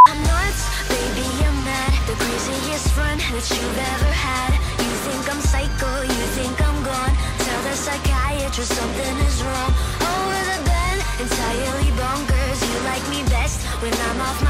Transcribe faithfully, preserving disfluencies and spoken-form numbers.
I'm nuts, baby, I'm mad. The craziest friend that you've ever had. You think I'm psycho, you think I'm gone. Tell the psychiatrist something is wrong. Over the bed, entirely bonkers. You like me best when I'm off my